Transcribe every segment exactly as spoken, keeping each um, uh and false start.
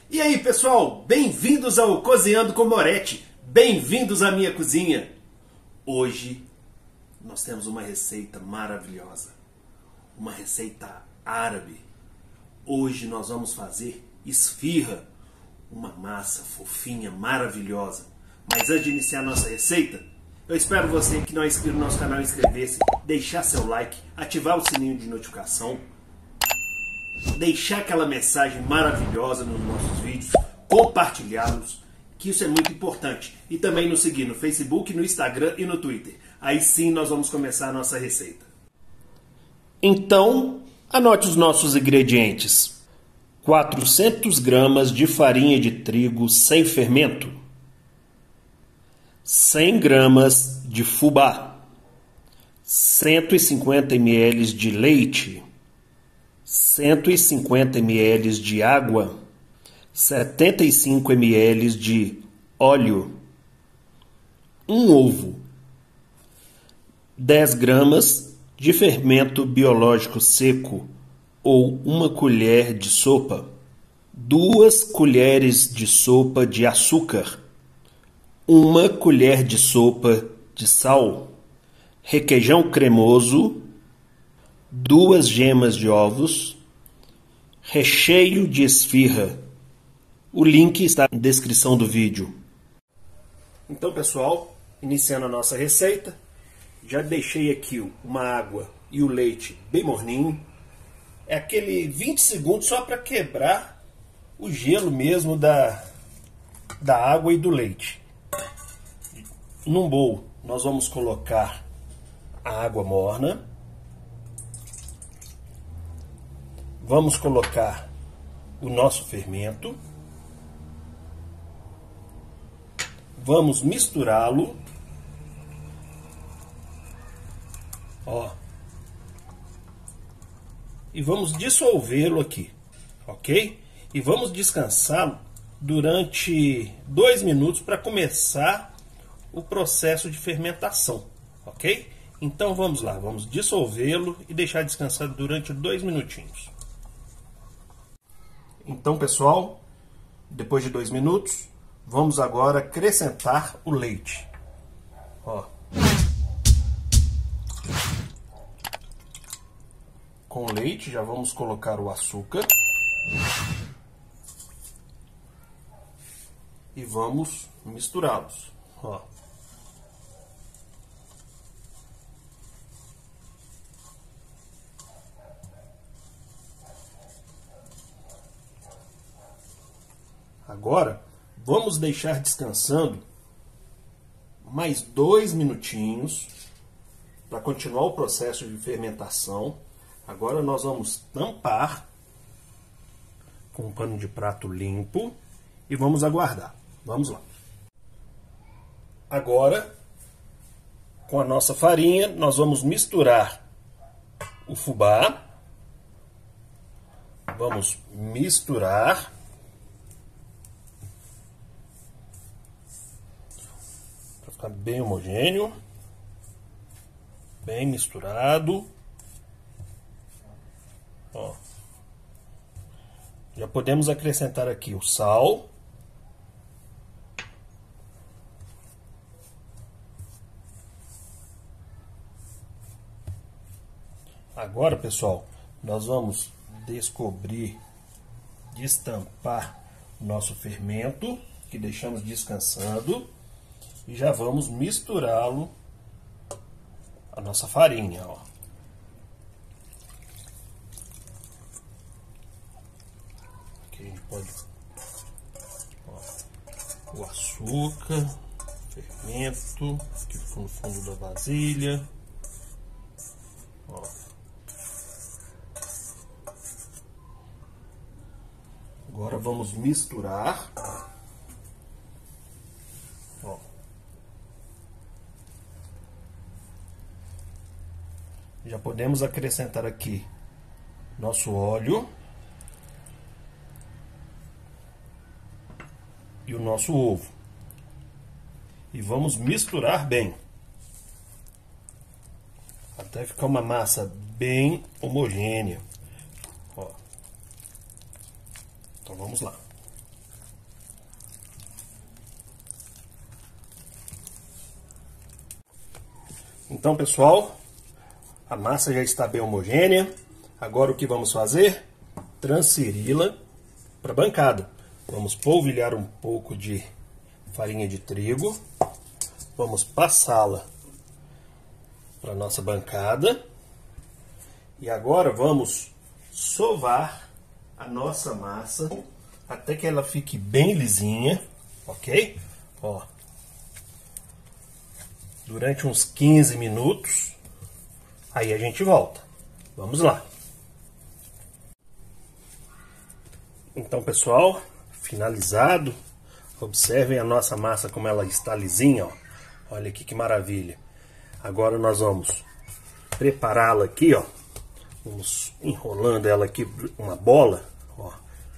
E aí, pessoal, bem-vindos ao Cozinhando com Moretti, bem-vindos à minha cozinha. Hoje nós temos uma receita maravilhosa, uma receita árabe. Hoje nós vamos fazer esfirra, uma massa fofinha, maravilhosa. Mas antes de iniciar a nossa receita, eu espero você que não é inscrito no nosso canal inscrever-se, deixar seu like, ativar o sininho de notificação, deixar aquela mensagem maravilhosa nos nossos vídeos, compartilhá-los, que isso é muito importante. E também nos seguir no Facebook, no Instagram e no Twitter. Aí sim nós vamos começar a nossa receita. Então, anote os nossos ingredientes. quatrocentas gramas de farinha de trigo sem fermento. cem gramas de fubá. cento e cinquenta mililitros de leite. cento e cinquenta mililitros de água, setenta e cinco mililitros de óleo, um ovo, dez gramas de fermento biológico seco ou uma colher de sopa, duas colheres de sopa de açúcar, uma colher de sopa de sal, requeijão cremoso, duas gemas de ovos, recheio de esfirra. O link está na descrição do vídeo. Então, pessoal, iniciando a nossa receita, já deixei aqui uma água e o leite bem morninho. É aquele vinte segundos só para quebrar o gelo mesmo da, da água e do leite. Num bowl, nós vamos colocar a água morna. Vamos colocar o nosso fermento. Vamos misturá-lo. Ó. E vamos dissolvê-lo aqui, ok? E vamos descansá-lo durante dois minutos para começar o processo de fermentação, ok? Então vamos lá, vamos dissolvê-lo e deixar descansar durante dois minutinhos. Então, pessoal, depois de dois minutos, vamos agora acrescentar o leite. Ó. Com o leite, já vamos colocar o açúcar. E vamos misturá-los. Ó. Agora, vamos deixar descansando mais dois minutinhos para continuar o processo de fermentação. Agora nós vamos tampar com um pano de prato limpo e vamos aguardar. Vamos lá. Agora, com a nossa farinha, nós vamos misturar o fubá. Vamos misturar. Ficar bem homogêneo, bem misturado. Ó. Já podemos acrescentar aqui o sal. Agora, pessoal, nós vamos descobrir, destampar o nosso fermento que deixamos descansando. E já vamos misturá-lo a nossa farinha, ó. Aqui a gente pode, ó, o açúcar, fermento, aqui no fundo da vasilha, ó. Agora vamos misturar. Ó. Já podemos acrescentar aqui nosso óleo e o nosso ovo. E vamos misturar bem, até ficar uma massa bem homogênea. Ó. Então vamos lá. Então, pessoal, a massa já está bem homogênea. Agora o que vamos fazer? Transferi-la para a bancada. Vamos polvilhar um pouco de farinha de trigo. Vamos passá-la para a nossa bancada. E agora vamos sovar a nossa massa até que ela fique bem lisinha, ok? Ó, durante uns quinze minutos, aí a gente volta. Vamos lá. Então, pessoal, finalizado. Observem a nossa massa como ela está lisinha, ó. Olha aqui que maravilha. Agora nós vamos prepará-la aqui, ó. Vamos enrolando ela aqui uma bola, ó.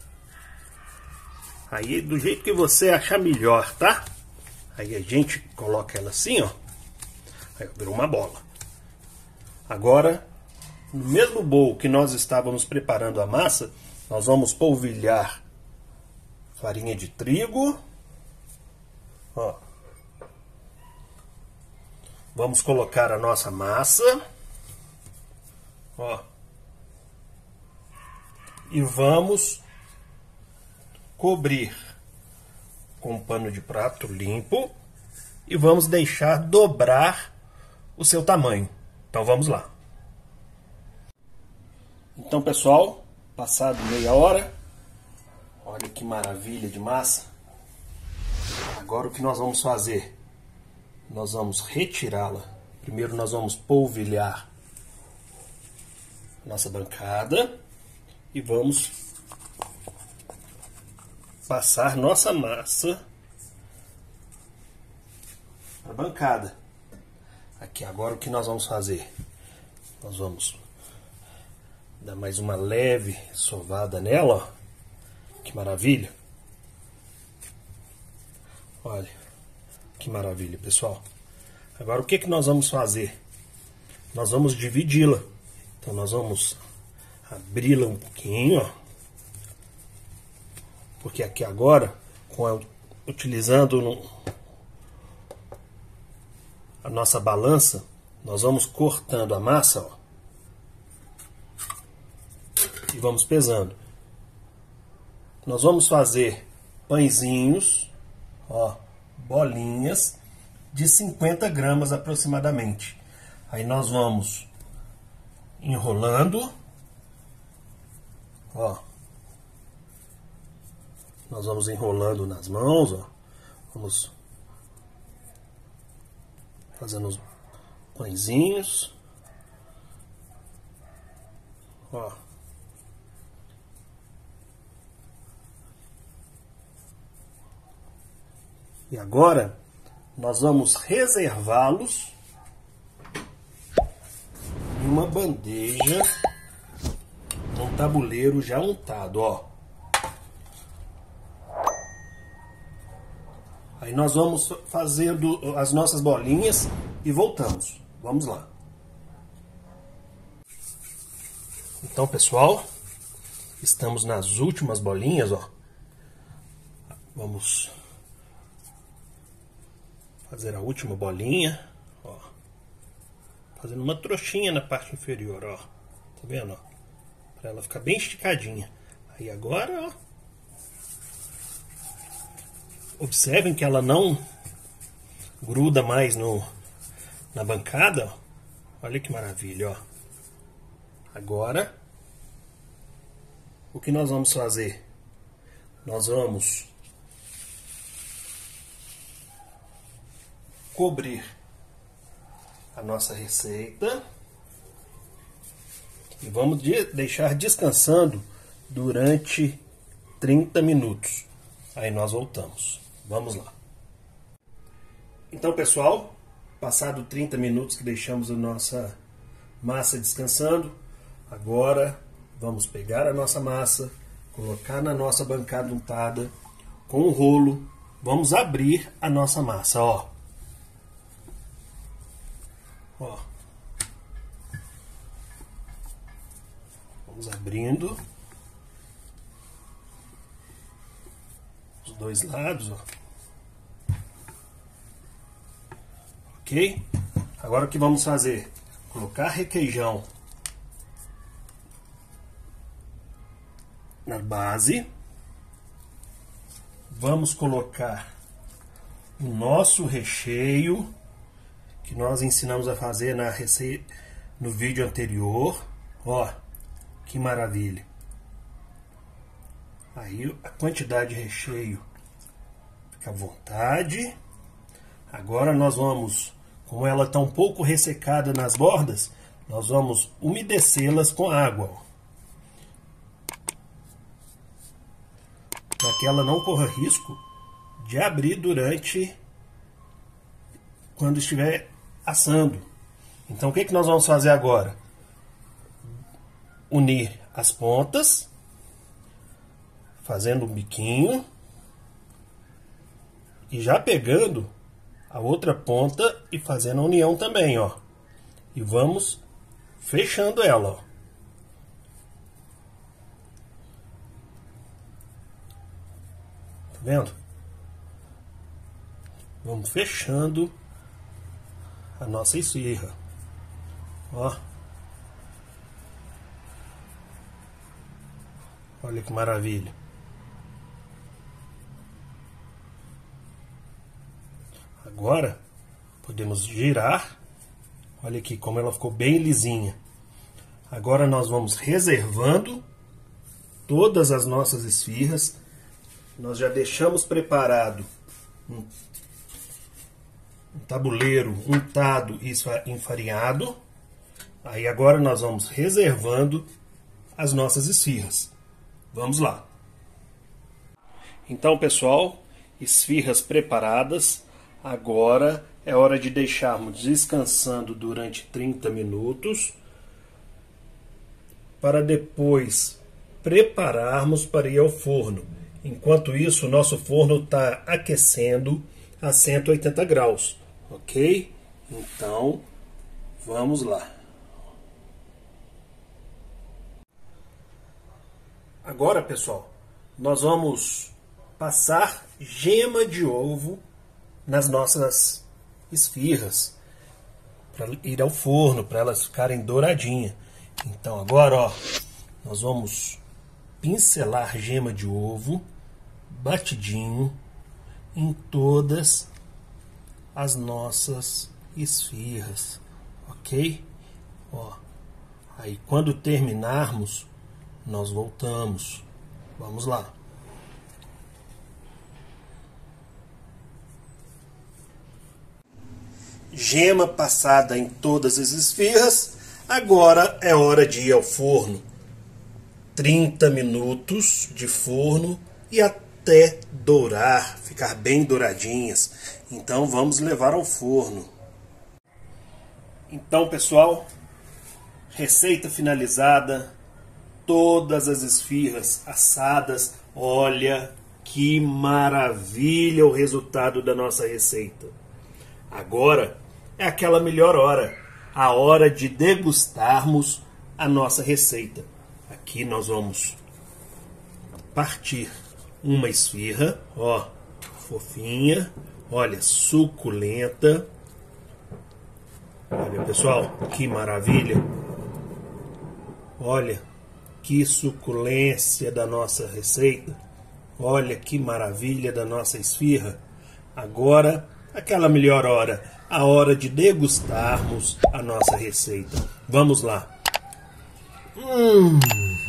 Aí do jeito que você achar melhor, tá? Aí a gente coloca ela assim, ó. Aí virou uma bola. Agora, no mesmo bowl que nós estávamos preparando a massa, nós vamos polvilhar farinha de trigo, ó. Vamos colocar a nossa massa, ó. E vamos cobrir com um pano de prato limpo e vamos deixar dobrar o seu tamanho. Então vamos lá. Então, pessoal, passado meia hora, olha que maravilha de massa. Agora o que nós vamos fazer? Nós vamos retirá-la. Primeiro nós vamos polvilhar nossa bancada e vamos passar nossa massa para a bancada. Aqui agora o que nós vamos fazer? Nós vamos dar mais uma leve sovada nela, ó. Que maravilha! Olha, que maravilha, pessoal. Agora o que que nós vamos fazer? Nós vamos dividi-la. Então nós vamos abri-la um pouquinho, ó. Porque aqui agora, com a, utilizando no, a nossa balança, nós vamos cortando a massa, ó. E vamos pesando. Nós vamos fazer pãezinhos, ó, bolinhas de cinquenta gramas aproximadamente. Aí nós vamos enrolando, ó. Nós vamos enrolando nas mãos, ó. Vamos fazendo os pãezinhos, ó. E agora nós vamos reservá-los em uma bandeja, num tabuleiro já untado, ó. Aí nós vamos fazendo as nossas bolinhas e voltamos. Vamos lá. Então, pessoal, estamos nas últimas bolinhas, ó. Vamos fazer a última bolinha, ó. Fazendo uma trouxinha na parte inferior, ó. Tá vendo, ó? Pra ela ficar bem esticadinha. Aí agora, ó. Observem que ela não gruda mais no, na bancada, ó. Olha que maravilha, ó. Agora, o que nós vamos fazer? Nós vamos cobrir a nossa receita e vamos de deixar descansando durante trinta minutos. Aí nós voltamos. Vamos lá. Então, pessoal, passado trinta minutos que deixamos a nossa massa descansando, agora vamos pegar a nossa massa, colocar na nossa bancada untada com o rolo, vamos abrir a nossa massa, ó. Ó. Vamos abrindo os dois lados, ó. Ok? Agora o que vamos fazer? Colocar requeijão na base. Vamos colocar o nosso recheio que nós ensinamos a fazer na receita no vídeo anterior. Ó, que maravilha! Aí a quantidade de recheio fica à vontade. Agora nós vamos, como ela está um pouco ressecada nas bordas, nós vamos umedecê-las com água, para que ela não corra risco de abrir durante quando estiver assando. Então o que que nós vamos fazer agora? Unir as pontas, fazendo um biquinho e já pegando a outra ponta e fazendo a união também, ó. E vamos fechando ela, ó. Tá vendo? Vamos fechando a nossa esfirra, ó. Olha que maravilha. Agora podemos girar. Olha aqui como ela ficou bem lisinha. Agora nós vamos reservando todas as nossas esfirras. Nós já deixamos preparado um, um tabuleiro untado e enfarinhado. Aí agora nós vamos reservando as nossas esfirras. Vamos lá. Então, pessoal, esfirras preparadas. Agora é hora de deixarmos descansando durante trinta minutos, para depois prepararmos para ir ao forno. Enquanto isso, o nosso forno está aquecendo a cento e oitenta graus, ok? Então, vamos lá. Agora, pessoal, nós vamos passar gema de ovo nas nossas esfirras para ir ao forno, para elas ficarem douradinhas. Então agora, ó, nós vamos pincelar gema de ovo batidinho em todas as nossas esfirras, ok? Ó, aí quando terminarmos, nós voltamos. Vamos lá. Gema passada em todas as esfirras. Agora é hora de ir ao forno. trinta minutos de forno e até dourar, ficar bem douradinhas. Então vamos levar ao forno. Então, pessoal, receita finalizada. Todas as esfirras assadas. Olha que maravilha o resultado da nossa receita. Agora é aquela melhor hora, a hora de degustarmos a nossa receita. Aqui nós vamos partir uma esfirra, ó, fofinha, olha, suculenta. Olha, pessoal, que maravilha. Olha, que suculência da nossa receita. Olha que maravilha da nossa esfirra. Agora, aquela melhor hora, a hora de degustarmos a nossa receita. Vamos lá. Hum,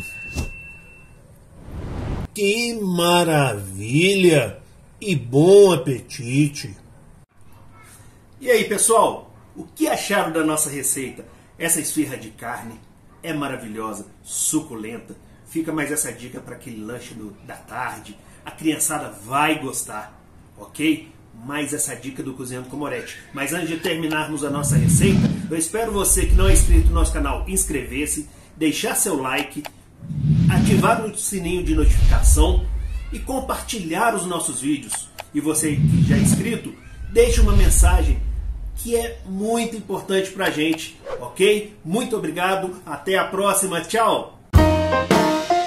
que maravilha e bom apetite. E aí, pessoal, o que acharam da nossa receita? Essa esfirra de carne é maravilhosa, suculenta. Fica mais essa dica para aquele lanche do, da tarde. A criançada vai gostar, ok? Mais essa dica do Cozinhando com Moretti. Mas antes de terminarmos a nossa receita, eu espero você que não é inscrito no nosso canal inscrever-se, deixar seu like, ativar o sininho de notificação e compartilhar os nossos vídeos. E você que já é inscrito, deixe uma mensagem que é muito importante pra gente, ok? Muito obrigado, até a próxima, tchau!